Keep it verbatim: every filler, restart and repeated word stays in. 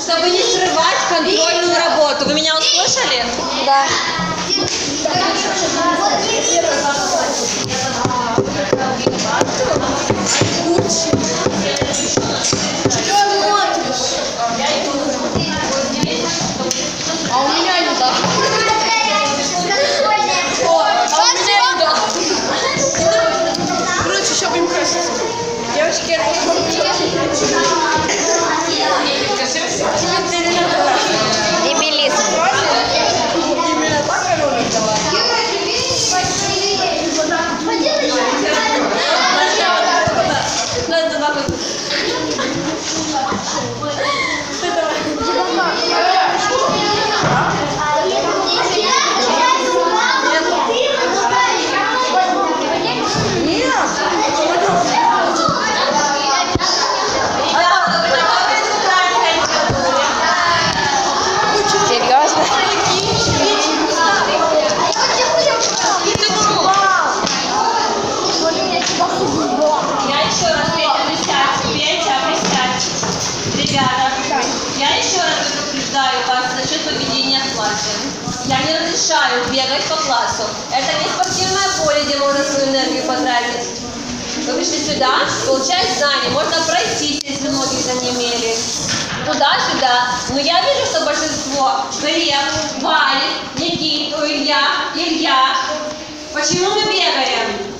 чтобы не срывать контрольную работу. Вы меня услышали? Да. А у меня не так. Короче, еще будем краситься. Девочки, я Дебилизм. именно так Серьезно? Я еще раз, Петя, присядь. Петя, присядь. Ребята, я еще раз предупреждаю вас насчет поведения в классе. Я не разрешаю бегать по классу. Это не спортивное поле, где можно свою энергию потратить. Вы пришли сюда, получать знания. Можно пройтись, если ноги занемели. Туда-сюда. Но я вижу, что большинство, Глеб, Валик, Никит, Илья, Илья. Почему мы бегаем?